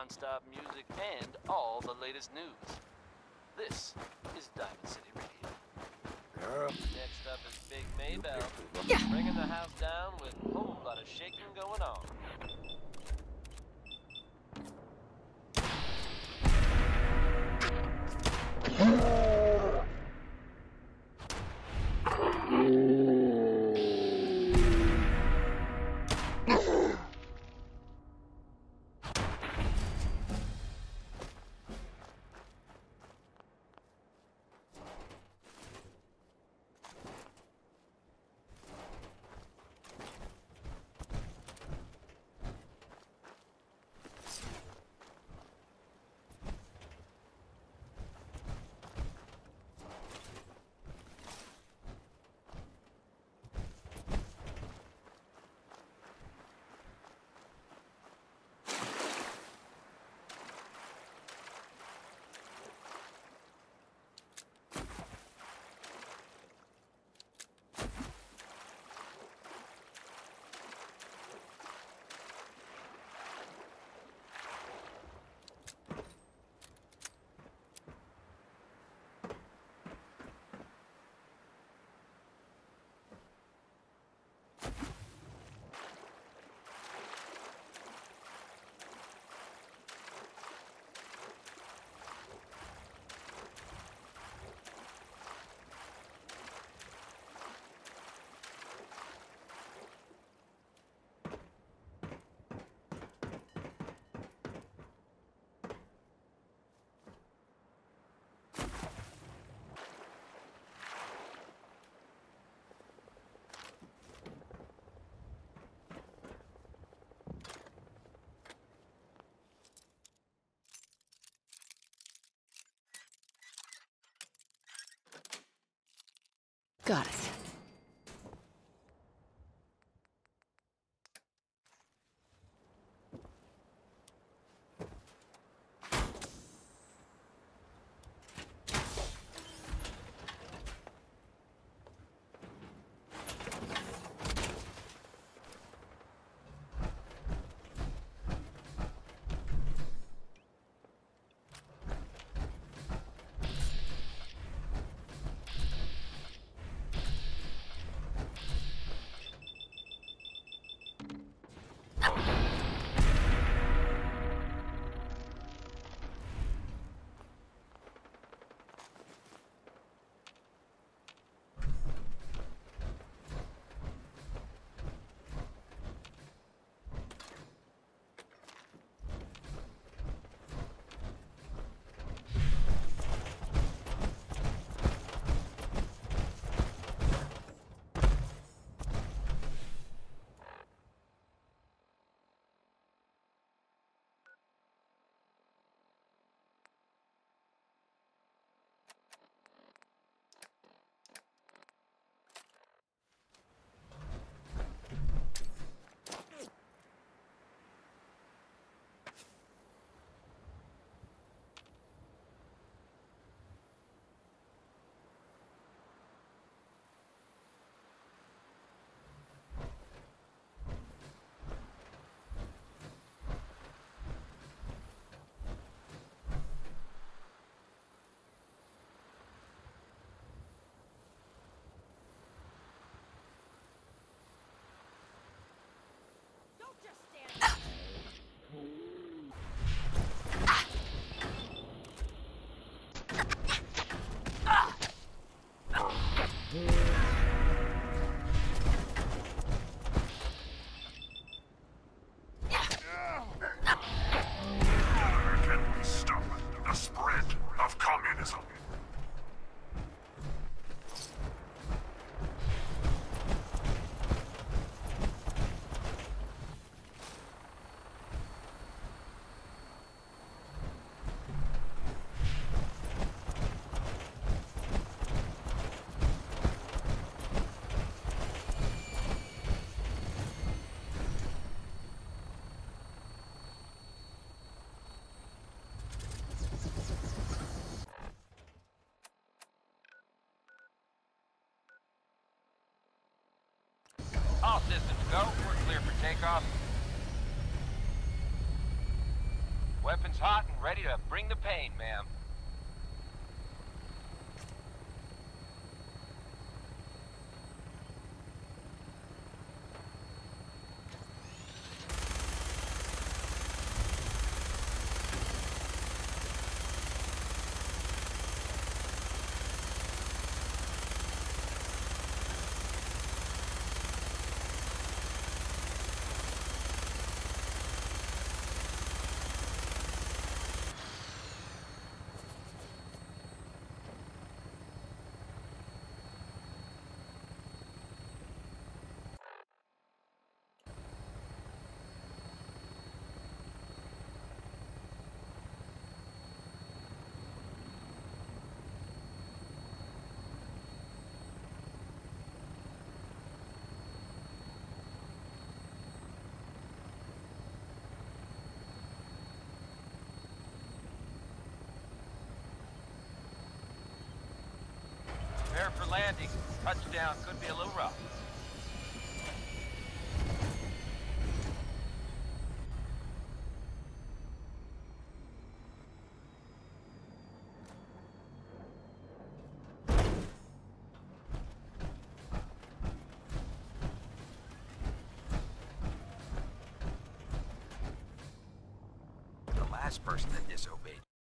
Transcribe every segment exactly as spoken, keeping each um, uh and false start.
non-stop music, and all the latest news. This is Diamond City Radio. Girl. Next up is Big Maybell, Yeah. bringing the house down with a whole lot of shaking going on. Got it. All systems go. We're clear for takeoff. Weapons hot and ready to bring the pain, ma'am. Prepare for landing. Touchdown could be a little rough. The last person that disobeyed.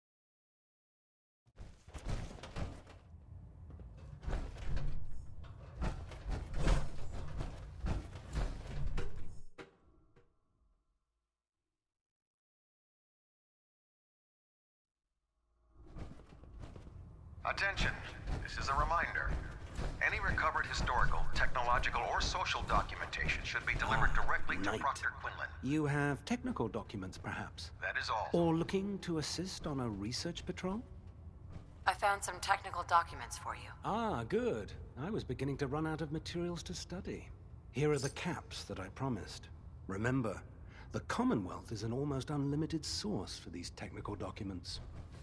Attention, this is a reminder. Any recovered historical, technological, or social documentation should be delivered Ah, directly to Knight. Proctor Quinlan. You have technical documents, perhaps? That is all. Or looking to assist on a research patrol? I found some technical documents for you. Ah, good. I was beginning to run out of materials to study. Here are the caps that I promised. Remember, the Commonwealth is an almost unlimited source for these technical documents.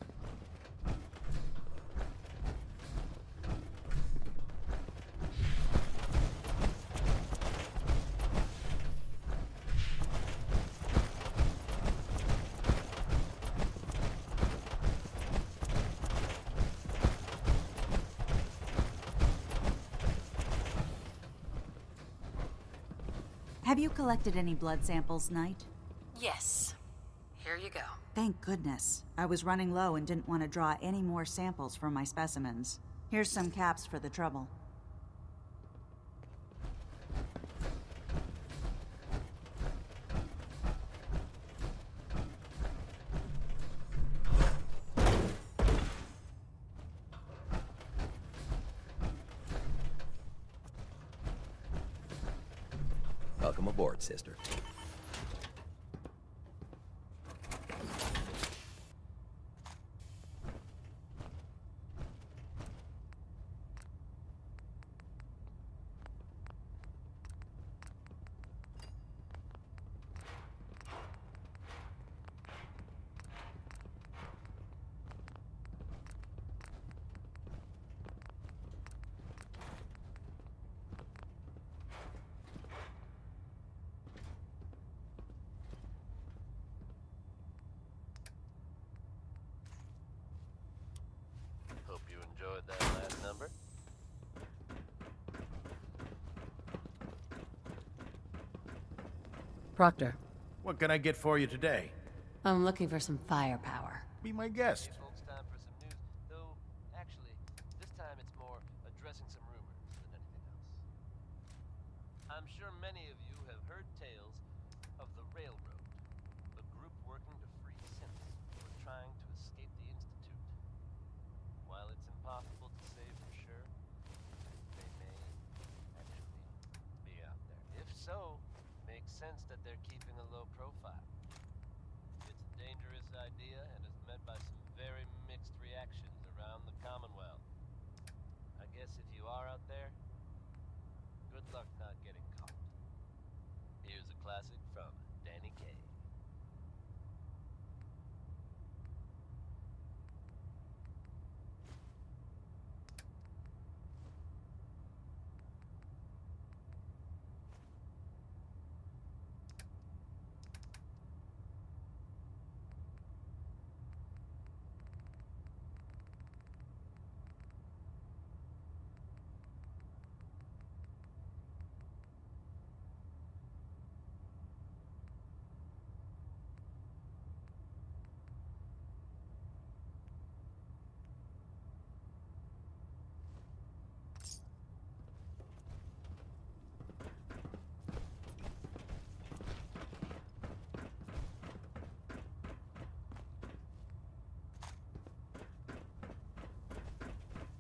Have you collected any blood samples, Knight? Yes. Here you go. Thank goodness. I was running low and didn't want to draw any more samples from my specimens. Here's some caps for the trouble. Welcome aboard, sister. Hope you enjoyed that last number. Proctor, What can I get for you today? I'm looking for some firepower. Be my guest. Folks, time for some news. Though, actually, this time it's more addressing some rumors than anything else. I'm sure many of you have heard tales of the Railroad, a group working to free synths who are trying to escape the Institute. While it's impossible to say for sure, they may actually be out there. If so, makes sense that they're keeping a low profile. It's a dangerous idea and is met by some very mixed reactions around the Commonwealth. I guess if you are out there, good luck not getting caught. Here's a classic from Danny Kaye.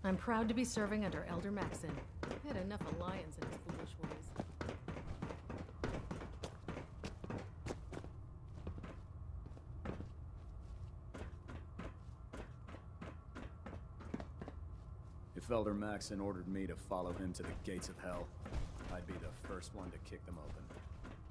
I'm proud to be serving under Elder Maxon. I had enough of lions and his foolish ways. If Elder Maxon ordered me to follow him to the gates of hell, I'd be the first one to kick them open.